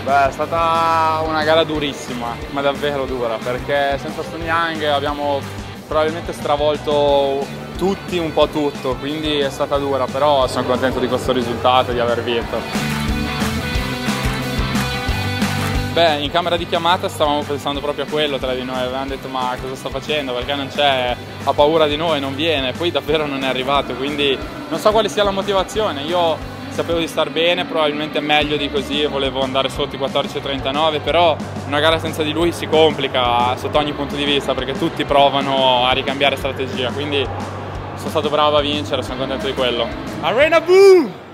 Beh, è stata una gara durissima, ma davvero dura, perché senza Sun Yang abbiamo probabilmente stravolto tutti un po' tutto, quindi è stata dura, però sono contento di questo risultato e di aver vinto. Beh, in camera di chiamata stavamo pensando proprio a quello tra di noi, avevamo detto ma cosa sta facendo, perché non c'è, ha paura di noi, non viene, poi davvero non è arrivato, quindi non so quale sia la motivazione. Io sapevo di star bene, probabilmente meglio di così, volevo andare sotto i 14,39, però una gara senza di lui si complica sotto ogni punto di vista, perché tutti provano a ricambiare strategia, quindi sono stato bravo a vincere, sono contento di quello. Arena Boo!